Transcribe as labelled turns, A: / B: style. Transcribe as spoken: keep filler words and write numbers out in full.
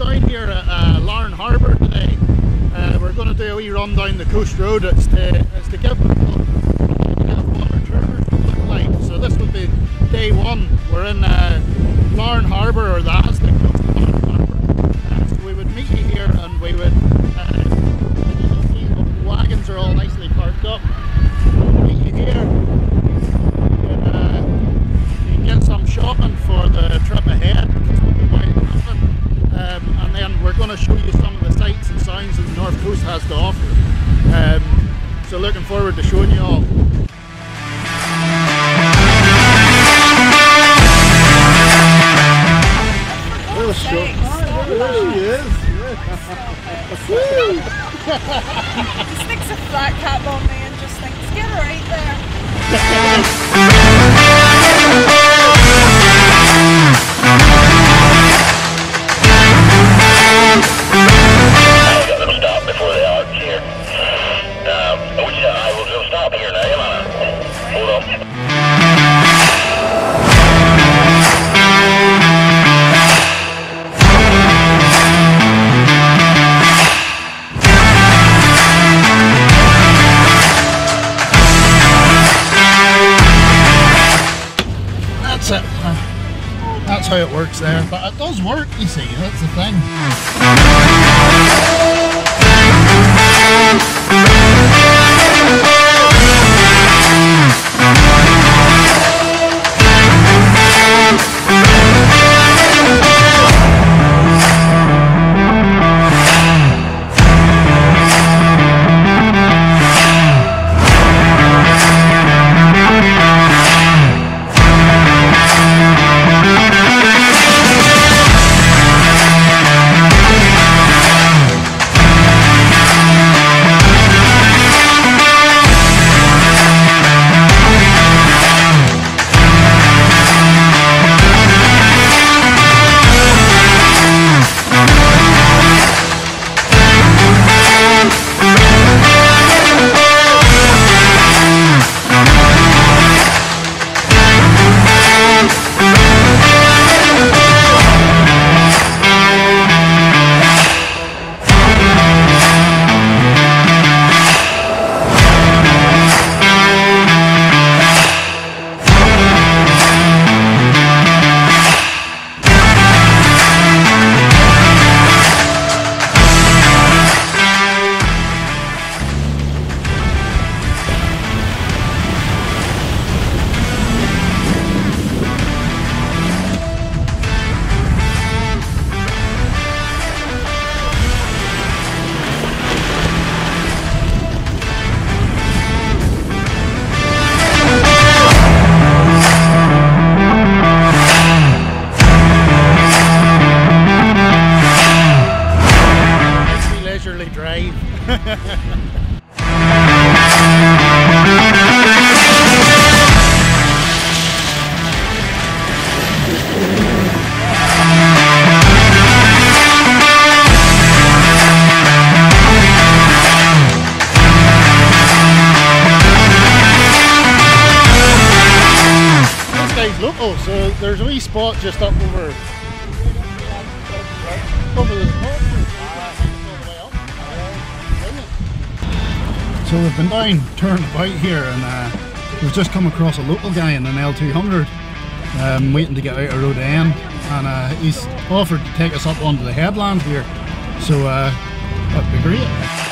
A: down here at uh, Larne Harbour today. Uh, we're going to do a wee run down the coast road. It's to, it's to give people what our tours look like. So this will be day one. We're in uh, Larne Harbour, or the Aztec coast of Larne Harbour. Uh, so we would meet you here, and we would uh, see the wagons are all nicely parked up. We'll meet you here. You can, uh, you can get some shopping for the trip ahead. Um, and then we're going to show you some of the sights and sounds that the North Coast has to offer. Um, so looking forward to showing you all. There's she there she is.
B: He sticks a flat cap on me and just thinks, get her right there.
A: That's it. That's how it works there. But it does work, you see, that's the thing. Drive. This guy's local, so there's a wee spot just up over over the spot. So we've been down, turned about here, and uh, we've just come across a local guy in an L two hundred, um, waiting to get out of Road End, and uh, he's offered to take us up onto the headland here, so uh, that'd be great.